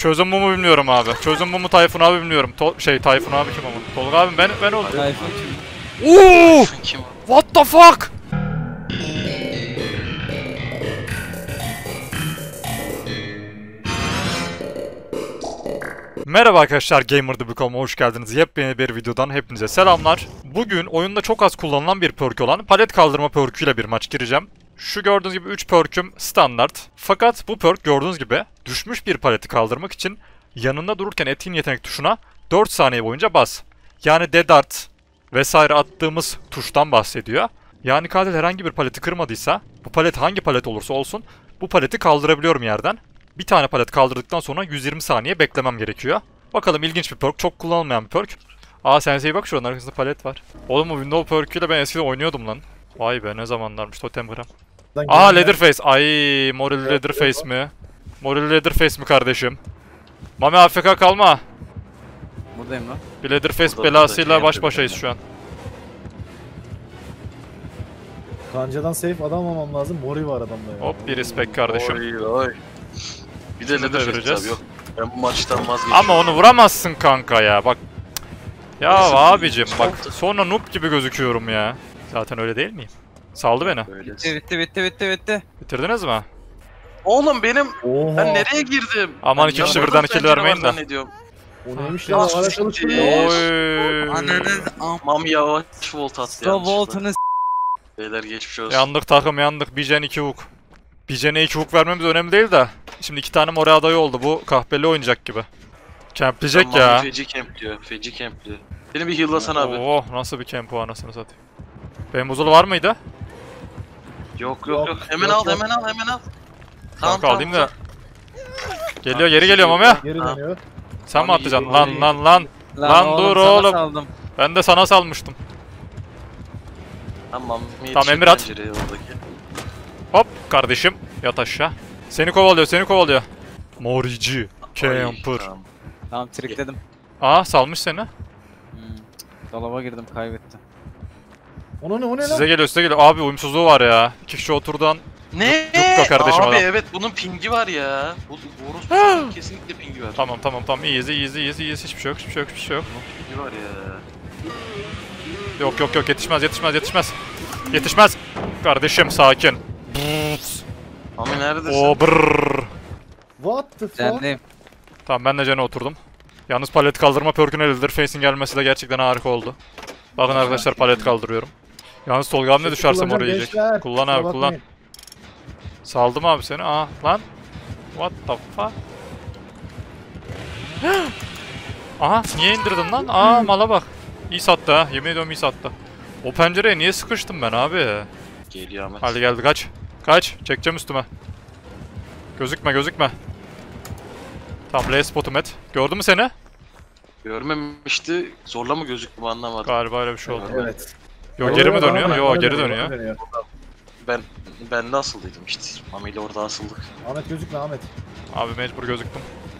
Çözüm mumu bilmiyorum abi. Çözüm mumu Tayfun abi bilmiyorum. Tayfun abi kim ama? Tolga abi ben oldum. Tayfun kim? Ooo! Kim? What the fuck? Merhaba arkadaşlar, Gamer.com'a hoş geldiniz. Yepyeni bir videodan hepinize selamlar. Bugün oyunda çok az kullanılan bir perk olan palet kaldırma perküyle bir maç gireceğim. Şu gördüğünüz gibi 3 perküm standart. Fakat bu perk gördüğünüz gibi düşmüş bir paleti kaldırmak için yanında dururken etkin yetenek tuşuna 4 saniye boyunca bas. Yani dead art vesaire attığımız tuştan bahsediyor. Yani katil herhangi bir paleti kırmadıysa, bu palet hangi palet olursa olsun bu paleti kaldırabiliyorum yerden. Bir tane palet kaldırdıktan sonra 120 saniye beklemem gerekiyor. Bakalım, ilginç bir perk, çok kullanılmayan bir perk. Aa Sensei bak, şuranın arkasında palet var. Oğlum bu Windows perk'üyle ben eskiden oynuyordum lan. Vay be, ne zamanlarmış Totem Gram. Aa Leatherface, ay Moril Leatherface mi? Moril Leatherface mi kardeşim? Mami AFK kalma. Buradayım lan. Bir Leatherface belasıyla baş başayız şu an. Kancadan safe adam almam lazım. Mori var adamda ya. Hop bir respect kardeşim. Oy oy. Bir de Leatherface tabii, yok. Ben bu maçtan vazgeçiyorum. Ama onu vuramazsın kanka ya, bak. Ya abicim bak, sonra noob gibi gözüküyorum ya. Zaten öyle değil miyim? Saldı beni. Bitti. Bitirdiniz mi? Oğlum benim, Oha. ben nereye girdim? Aman iki kişi birden kill vermeyin de. O neymiş ya? Ara çalıştırıyor. Oy. Ananı Mam yavaş volt attı yanlışlıkla. voltunu Beyler geçmiş olsun. Yandık takım, yandık. Bir gen 2 hook. Bir gen'e 2 hook vermemiz önemli değil de. Şimdi 2 tane mor adayı oldu. Bu kahpeli oynayacak gibi. Campleyecek ya. Feci camp diyor. Feci camp diyor. Beni bir heal'lasana abi. Oh, nasıl bir camp o, anasını satayım. Benim buzul var mıydı? Yok. Yok. Hemen al. Tamam, Kanka alayım da. Tamam. Geliyor, geri geliyor Mami. Geri dönüyor. Sen mi Abi, atacaksın? iyi. Lan. Lan dur sana oğlum. saldım. Ben de sana salmıştım. Tamam. Tamam, Emir at. Oradaki. Hop kardeşim, yat aşağı. Seni kovalıyor. Morici. Camper. Tamam. Tamam trikledim. Aa salmış seni. Dolaba girdim, kaybetti. O ne lan? Size geliyor. Abi uyumsuzluğu var ya. 2 kişi oturduğun. Ne? Yukka kardeşim Abi adam. evet, bunun pingi var ya. Bu Boros kesinlikle pingi var. Tamam. Easy. Hiçbir şey yok. Pingi var ya. Yok. Yetişmez. Kardeşim sakin. Ama neredesin? O brrrr. What the fuck? Sendeyim. Tamam, ben de cana oturdum. Yalnız palet kaldırma perküne Leatherface'in gelmesi de gerçekten harika oldu. Bakın arkadaşlar, palet kaldırıyorum. Yalnız Tolga abi ne düşersem oraya yiyecek. Gençler, Kullan kusura abi, kullan. bakmayın. Saldım abi seni. Aa lan. What the fuck? Aha, niye indirdin lan? Aa mala bak. İyi sattı ha. Yemin ediyorum iyi sattı. O pencereye niye sıkıştım ben abi? Geliyor Ahmet. Hadi geldi, kaç. Çekeceğim üstüme. Gözükme. Tamam, L spotum et. Gördü mü seni? Görmemişti. Zorla mı gözüktü mü anlamadım. Galiba öyle bir şey oldu. Evet. Yo, geri mi dönüyor? Yo, geri dönüyor. Ben de asıldıydım işte. Mami ile orada asıldık. Ahmet gözükme Ahmet. Abi mecbur gözüktüm.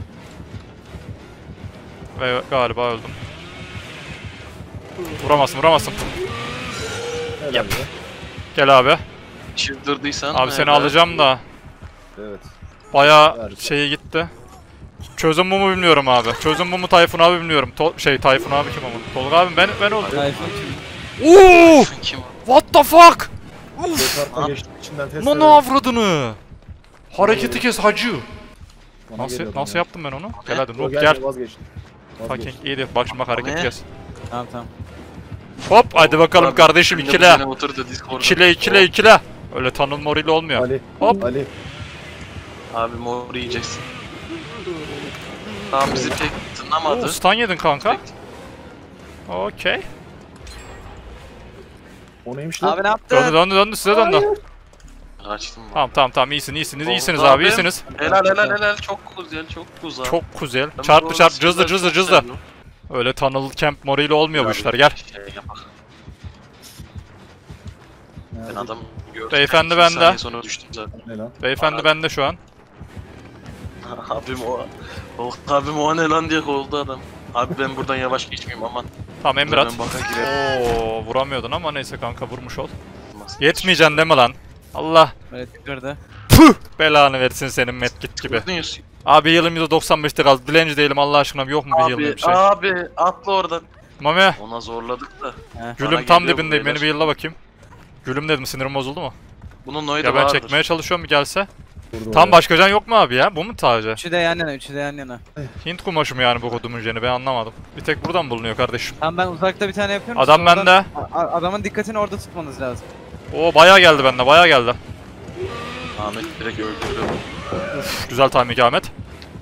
Ve galiba öldüm. Vuramazsın. Helal Yap. be. Gel abi. Çıldırdıysan. Abi seni evet. alacağım da. Evet. Bayağı şeye gitti. Çözüm mumu bilmiyorum abi. Çözüm mumu Tayfun abi bilmiyorum. Tayfun abi kim ama? Tolga abi ben oldum. Tayfun kim? Ooo! Kim? What the fuck? Desartla geçtik içinden test Nonu avradını. Hareketi kes hacı. Bana geliyordu Nasıl ya. yaptım ben onu? Gel hadi O Noob geldi, gel. vazgeçtim. Fucking idiot. Bak şimdi, bak hareketi Ne? kes. Tamam. Hop hadi bakalım kardeşim, Yine ikile. bu oturdu Discord'da. İkile. Öyle tanınma olmuyor. Ali. Hop. Ali. Abi mor yiyeceksin. Tamam, bizi pek Oo, tınlamadı. stun yedin kanka. Okey. O neymiş lan? Abi ne yaptın? Döndü size döndü. Kaçtım ben. Tamam iyisiniz Oldu abi, iyisiniz. Helal, çok güzel. Çok güzel. Ben Çarptı bu cızdı. güzel. Öyle tunnel camp moriyle olmuyor bu işler, gel. Şey yapak. Ben Nerede? adam gördüm. Beyefendi 2 bende. saniye sonra düştüm zaten. Ne lan? Beyefendi bende şu an. Abim o ne lan diye kovuldu adam. Abi ben buradan yavaş geçmeyeyim aman. Tamam Emir at. Ben baka girerim. Oo, vuramıyordun ama neyse kanka, vurmuş ol. Yetmeyeceksin deme lan. Allah Böyle tıkırdı. puh belanı versin senin medkit gibi. Abi yılım %95'te kaldı. Dilenci değilim Allah aşkına. Yok mu bir yılım Abi, bir şey? abi atla oradan. Mami. Ona zorladık da. Gülüm tam geliyor dibindeyim. bu Beni bir beyler. yılla bakayım. Gülüm dedim, sinirim bozuldu mu? Bunun noydu Ya ben vardır. çekmeye çalışıyorum bir gelse. Burada Tam oraya. başka can yok mu abi ya? Bu mu sadece? Üçü de yan yana, üçü de yan yana. Hint kumaşı mı yani bu kodumun jeni? Ben anlamadım. Bir tek buradan bulunuyor kardeşim. Tamam ben uzakta bir tane yapıyorum. Adam siz oradan- bende. Adamın dikkatini orada tutmanız lazım. Oo bayağı geldi bende, bayağı geldi. Ahmet direkt öldürdü. Güzel timing Ahmet.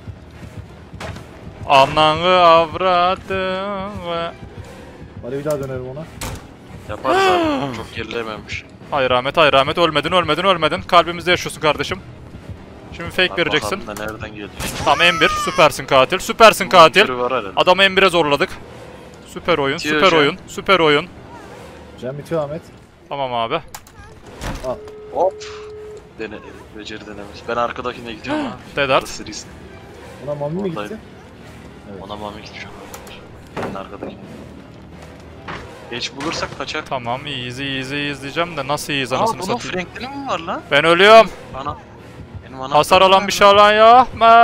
Ananı avradını. Hadi bir daha dönelim ona. Yaparız abi. Çok gerilememiş. Hayır Ahmet, hayır Ahmet, ölmedin. Kalbimizde yaşıyorsun kardeşim. Şimdi fake Abi vereceksin. bakalım da nereden geliyor? Tamam M1, süpersin katil. Biri var herhalde. Adamı M1'e zorladık. Süper oyun, Bitiyor süper hocam. oyun, süper oyun. Cem bitiyor Ahmet. Tamam abi. Hop. Beceri denemez. Ben arkadakine gidiyorum ha. Dedart. Burası risk. Ona Mami mi Oradaydı. gitti? Evet. Ona mami gitmiş olabilir. Ben arkadakine. Geç bulursak kaçar. Tamam, easy izleyeceğim de nasıl iyiyiz Aa anasını bunun satayım. Franklin'i mi var lan? Ben ölüyorum. Benim anam. Hasar alan bir şey alan ya.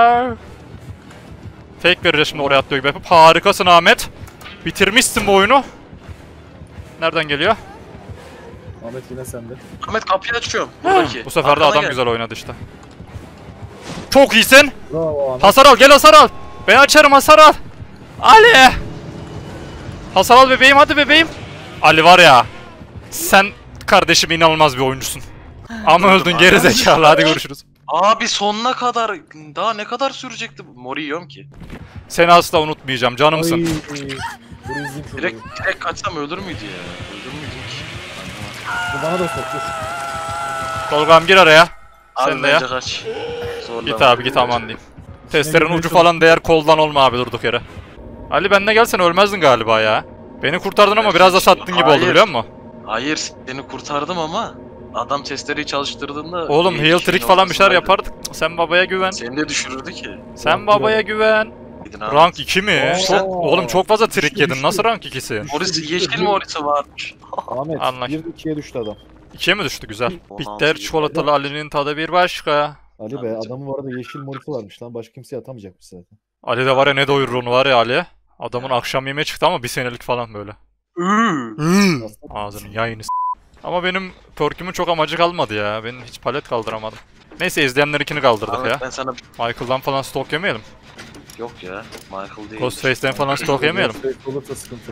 Fake vereceğiz şimdi oraya atlıyor gibi yapıp. Harikasın Ahmet. Bitirmişsin bu oyunu. Nereden geliyor? Ahmet yine sende. Ahmet kapıyı açıyorum. Buradaki. Bu sefer de Arkana adam gel. güzel oynadı işte. Çok iyisin. Bravo Ahmet. Hasar al, gel hasar al. Ben açarım, hasar al. Ali. Hasar al bebeğim, hadi bebeğim. Ali var ya. Sen kardeşim inanılmaz bir oyuncusun. Ama öldün geri zekalı, hadi görüşürüz. Abi sonuna kadar daha ne kadar sürecekti bu? Mori yiyorum ki. Seni asla unutmayacağım, canımsın. Ay, dur izleyeyim şurayı. Direkt kaçsam ölür müydü ya? Ölür müydü ki? Bu bana da soktu. Tolga'm gir araya. Abi Sen de ya. bence kaç. Zorlama. Git abi git, aman diyeyim. Testerin ucu falan değer, koldan olma abi durduk yere. Ali benimle gelsen ölmezdin galiba ya. Beni kurtardın ama biraz da sattın gibi oldu Hayır. biliyor musun? Hayır seni kurtardım ama adam testereyi çalıştırdığında... Oğlum bir heal kişinin trick falan bir şeyler ortasındaydı. yapardık. Sen babaya güven. Seni de düşürürdü ki. Sen babaya güven. Gidin abi. Rank 2 mi? Oo. Çok, oğlum çok fazla trick Düştü, yedin. Nasıl rank 2'si? Morisi yeşil Morisi varmış. Ahmet Anlaş. 1-2'ye düştü adam. 2'ye mi düştü? Güzel. 16 Bitter gibi. çikolatalı Ali'nin tadı bir başka. Ali be Ahmet. adamın bu arada yeşil morisi varmış lan. Başka kimseye atamayacakmış zaten. Ali de var ya, ne doyurur onu var ya Ali. Adamın akşam yemeği çıktı ama bir senelik falan böyle. Ağzının yayını Ama benim perkümün çok amacı kalmadı ya. Benim hiç palet kaldıramadım. Neyse izleyenlerinkini kaldırdık Ahmet ya. ben sana... Michael'dan falan stalk yemeyelim. Yok ya. Michael değil. Ghostface'den falan stalk yemeyelim. Olursa sıkıntı.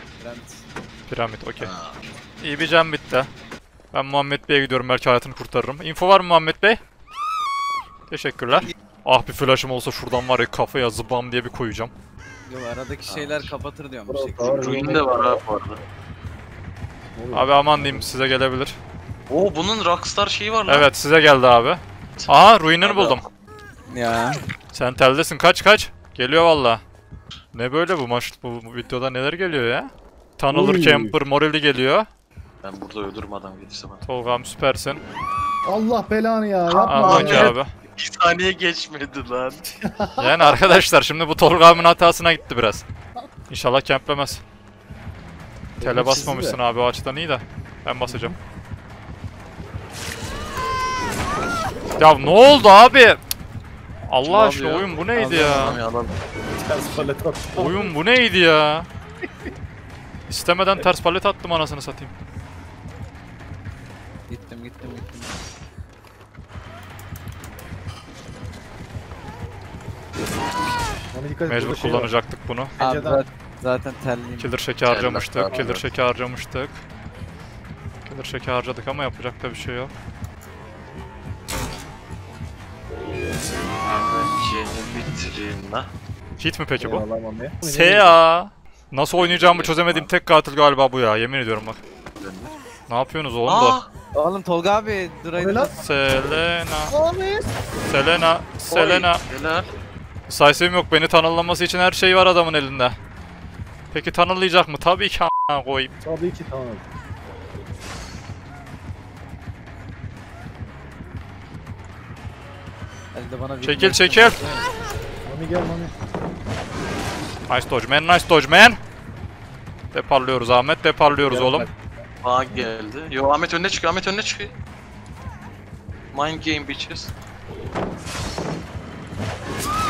Piramit okey. İyi bir can bitti. Ben Muhammed Bey'e gidiyorum, belki hayatını kurtarırım. Info var mı Muhammed Bey? Teşekkürler. Ah bir flash'ım olsa şuradan var ya, kafaya zıbam diye bir koyacağım. Yok aradaki şeyler kapatır diyorum bir Bravo, şekilde. bravo. Ruin de var abi bu arada. Abi aman diyeyim, size gelebilir. Oo bunun Rockstar şeyi var lan. Evet size geldi abi. Aha ruinini Abi. buldum. Ya. Sen teldesin, kaç. Geliyor valla. Ne böyle bu maç, bu videoda neler geliyor ya? Tunneler, Uy. Camper, Morelli geliyor. Ben burada ölürüm adam gelirse bana. Tolga'm süpersin. Allah belanı ya yapma Anlaki ya. abi. Bir saniye geçmedi lan. Yani arkadaşlar şimdi bu Tolga'mın hatasına gitti biraz. İnşallah kemplemez. Tele Benim basmamışsın çizdi abi, o açıdan iyi de. Ben basacağım. Ya ne oldu abi? Allah Kim aşkına abi ya? oyun bu neydi Abi, ya? Tamam ya lan. Ters palet at. Oyun bu neydi ya? İstemeden ters palet attım anasını satayım. Gittim. Ona dikkat et. Mecbur burada şey var. kullanacaktık bunu. Abi Pencereden. zaten telliyim. Killer şeki Kelle harcamıştık, abi. killer şeki harcamıştık. Killer şeki harcadık ama yapacak da bir şey yok. Bence bitireyim lan. Hit mi peki bu? Eyvallah Mami. Sea. Nasıl oynayacağımı çözemediğim tek katil galiba bu ya, yemin ediyorum bak. Ne yapıyorsunuz oğlum da? Aa! Oğlum Tolga abi dur O ne haydi. lan? Selena. Helal. Sayısım yok, beni tanıllaması için her şey var adamın elinde. Peki tanıllayacak mı? Tabii ki a**ına koyayım. Tabii ki tamam. Elde bana bir Çekil. Mami gel Mami. Nice dodge man. Deparlıyoruz Ahmet, deparlıyoruz Gel, oğlum. bak. Aa geldi. Yo Ahmet önüne çıkıyor. Mind game bitches.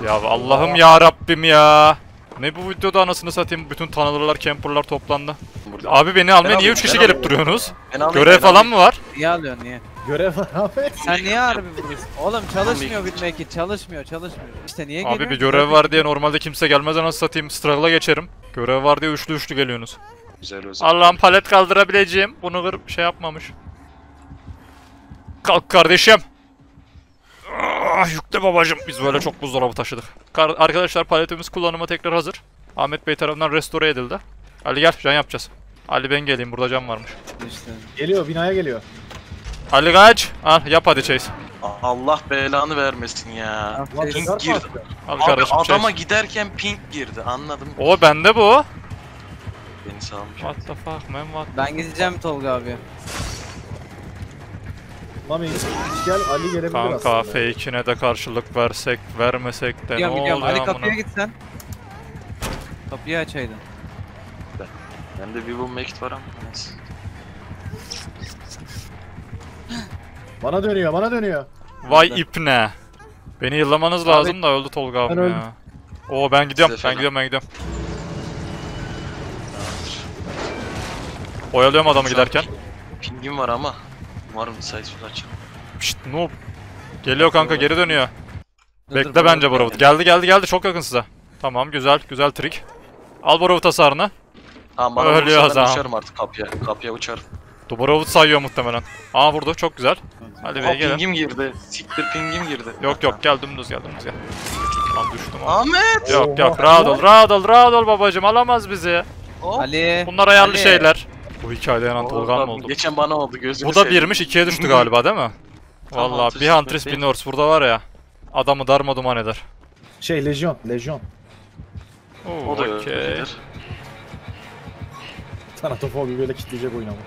Ya Allah'ım ya Rabbim ya. Ne bu videoda anasını satayım, bütün tanrılar, camperlar toplandı. Burada. Abi beni almaya Ben niye alayım, 3 kişi ben gelip alayım. duruyorsunuz? Ben alayım, Görev ben falan alayım. mı var? Niye alıyorsun niye? Görev var abi. Sen niye harbi buradasın? Oğlum çalışmıyor bilmek ki çalışmıyor. İşte niye geliyorsun? Abi bir görev var diye normalde kimse gelmez, anasını satayım, struggle'a geçerim. Görev var diye üçlü geliyorsunuz. Güzel o zaman. Allah'ım palet kaldırabileceğim. Bunu kırıp şey yapmamış. Kalk kardeşim. Ah, yükle babacım. Biz böyle çok buzdolabı taşıdık. Arkadaşlar paletimiz kullanıma tekrar hazır. Ahmet Bey tarafından restore edildi. Ali gel, can yapacağız. Ali ben geleyim, burada can varmış. İşte. Geliyor, binaya geliyor. Ali kaç. Al yap hadi Chase. Allah belanı vermesin ya. Lan Aferin. Pink tekrar girdi. kalktı. Al Abi kardeşim adama Chase. giderken pink girdi, anladım. O bende bu. Beni salmış. What the fuck man, what? Ben gideceğim Tolga abi. Mami gel, Ali gelebilir Kanka aslında. fake'ine de karşılık versek vermesek de ne Gidiyorum oluyor Ali amına? kapıya git sen. Kapıyı açaydın. Bende Vivo Mate var ama neyse. Bana dönüyor, bana dönüyor. Vay ipne. Beni yıllamanız Abi, lazım da öldü Tolga abim ben öldüm. ya. Oo ben gidiyorum, Size ben fena. gidiyorum, ben gidiyorum. Oyalıyorum adamı giderken. Pingim var ama umarım sayısız açar. Şşt noob. Geliyor kanka, geri dönüyor. Dur, Bekle dur, bence dur. Boravut. Geldi çok yakın size. Tamam güzel trik. Al Boravut hasarını. Tamam bana Ölüyor vurursa ben Hazan. uçarım artık kapıya uçarım. Boravut sayıyor muhtemelen. Aa vurdu, çok güzel. Hadi Aa Bey gelin. pingim girdi. Siktir pingim girdi. Yok gel dümdüz gel. Lan düştüm abi. Ahmet! Yok Oha. rahat ol babacım, alamaz bizi. Hop. Ali. Bunlar ayarlı Ali. şeyler. Bu hikayede yanan Tolga mı Oğlum, oldu? Geçen bana oldu gözünü Bu da seveyim. birmiş, ikiye düştü galiba değil mi? Tamam, Vallahi bir teşekkür Huntress ederim. bir Nurse burada var ya. Adamı darma duman eder. Lejyon. Oo, O da okey. öyledir. Tanatofobi böyle kitleyecek oyunu ama.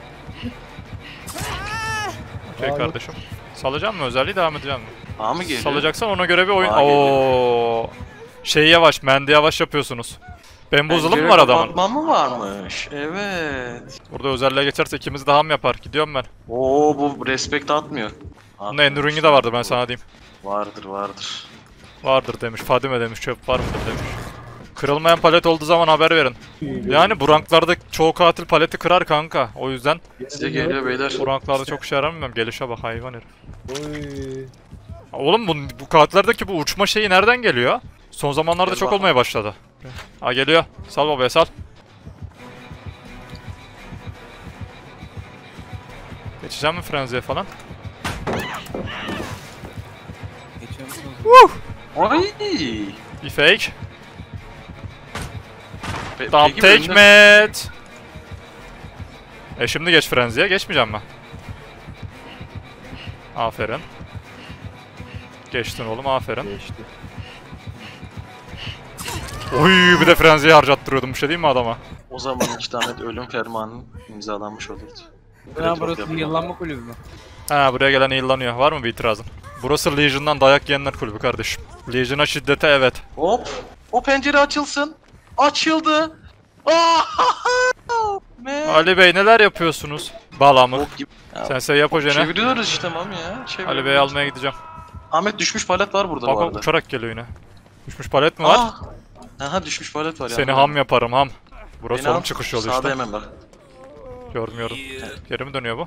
Okey Aa, kardeşim. Salacağım mı özelliği, devam edeceğim mi? Aa mı geliyor? Salacaksan ona göre bir oyun... Aa, geliyor. Oo. Şey yavaş, mendi yavaş yapıyorsunuz. Bamboozle'ı mı var adamın? Kapatma mı varmış? Evet. Burada özelliğe geçerse ikimiz de ham yapar. Gidiyorum ben. Oo bu respect atmıyor. Bunda enduring'i de vardır, ben sana diyeyim. Vardır. Vardır demiş. Fadime demiş. Çöp var mıdır demiş. Kırılmayan palet olduğu zaman haber verin. Yani bu ranklarda çoğu katil paleti kırar kanka. O yüzden Size geliyor beyler. bu ranklarda çok işe yaramıyorum. Gelişe bak hayvan herif. Oy. Oğlum bu katillerdeki bu uçma şeyi nereden geliyor? Son zamanlarda Gel çok bakalım. olmaya başladı. Ha geliyor. Sal babaya sal. Geçeceğim mi frenziye falan? Geçiyor musunuz? Ay. Bir fake. Peki Dump take bölümde- met. Şimdi geç frenziye. Geçmeyeceğim mi? Aferin. Geçtin oğlum, aferin. Geçti. Oy, bir de frenziye harcattırıyordum, bir şey değil mi adama? O zaman işte Ahmet ölüm fermanı imzalanmış olurdu. Lan burası yıllanma kulübü mü? Ha, buraya gelen yıllanıyor. Var mı bir itirazın? Burası Legion'dan dayak yiyenler kulübü kardeşim. Legion'a şiddete evet. Hop. O pencere açılsın. Açıldı. Ali Bey neler yapıyorsunuz? Balamık. Bok gibi. Ya, Sen yap hocana. çeviriyoruz işte mam ya. Çeviriyoruz. Ali Bey'i almaya gideceğim. Ahmet düşmüş palet var burada Bak bu bak arada. uçarak geliyor yine. Düşmüş palet mi var? Aha düşmüş palet var ya. Seni ham yaparım ham. Burası Beni onun al. çıkış yolu Sağda işte. hemen bak. Görmüyorum. Geri mi dönüyor bu?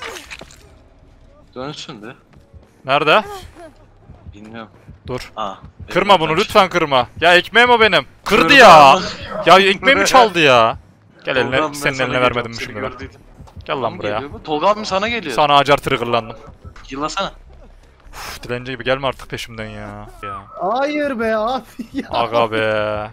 Dönsün de. Nerede? Bilmiyorum. Dur. Aa. Kırma bunu lütfen, kırma. Ya ekmeğim o benim. Kırdı Kırdı ya. ama. Ya ekmeğimi çaldı ya. Gel Tolga eline, abi, ben senin sana eline vermedim geliyorum, şimdi seni ben. gördüydüm. Gel Bana lan mı buraya. geliyor bu? Tolga abim sana geliyor. Sana acar triggerlandım. Yıllasana. Uf, dilenci gibi gelme artık peşimden ya. Hayır be abi ya. Aga be.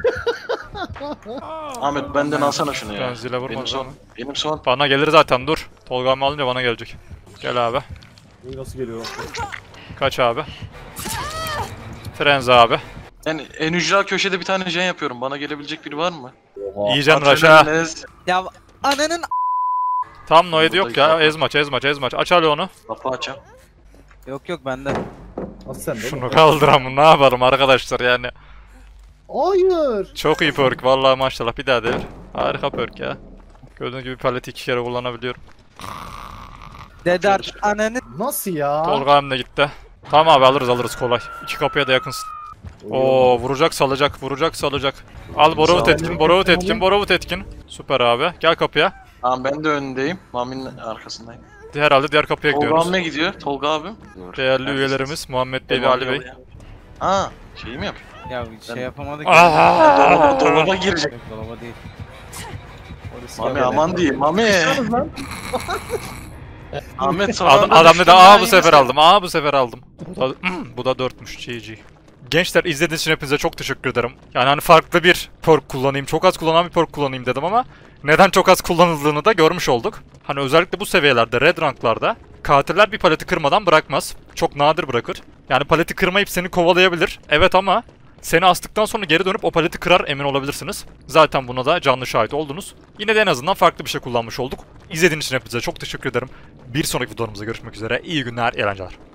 Ahmet benden alsana şunu ya. Frenziyle vurma Benim son. zaman. Benim son. Bana gelir zaten, dur. Tolga'mı alınca bana gelecek. Gel abi. Oy, nasıl geliyor lan? Kaç abi. Frenzi abi. Ben en ücra köşede bir tane jen yapıyorum. Bana gelebilecek biri var mı? Oha. Yiyeceksin Raşa. Adrenaliniz. Ya ananın Tam Noid yok ya. Buradayım. Ezmaç. Aç Ali onu. Kapı açam. Yok bende. Nasıl sen de? Şunu kaldıramın, ne yaparım arkadaşlar yani. Hayır. Çok iyi perk vallahi, maşallah, bir daha devir. Harika perk ya. Gördüğünüz gibi paleti 2 kere kullanabiliyorum. Dedar ananın. Nasıl ya? Tolga hem de gitti. Tamam abi, alırız kolay. İki kapıya da yakınsın. Oo vuracak salacak vuracak salacak. Al Borovut etkin Borovut etkin Borovut etkin. Süper abi gel kapıya. Tamam ben de önündeyim. Mami'nin arkasındayım. Herhalde diğer kapıya Tolga gidiyoruz. abime gidiyor. Tolga abim. Değerli Neredesiniz? üyelerimiz Muhammed Bey ve Ali Bey. Ha, şeyi mi yap? Ya şey yapamadık. Dolaba girecek. Yok, dolaba değil. Mami aman diyeyim Mami. Ahmet sonra Adam dedi bu sefer aldım. Bu sefer aldım. Bu da 4'müş GG. Gençler izlediğiniz için hepinize çok teşekkür ederim. Yani hani farklı bir perk kullanayım, çok az kullanan bir perk kullanayım dedim ama neden çok az kullanıldığını da görmüş olduk. Hani özellikle bu seviyelerde, red ranklarda katiller bir paleti kırmadan bırakmaz. Çok nadir bırakır. Yani paleti kırmayıp seni kovalayabilir. Evet ama seni astıktan sonra geri dönüp o paleti kırar emin olabilirsiniz. Zaten buna da canlı şahit oldunuz. Yine de en azından farklı bir şey kullanmış olduk. İzlediğiniz için hepinize çok teşekkür ederim. Bir sonraki videolarımızda görüşmek üzere. İyi günler, eğlenceler.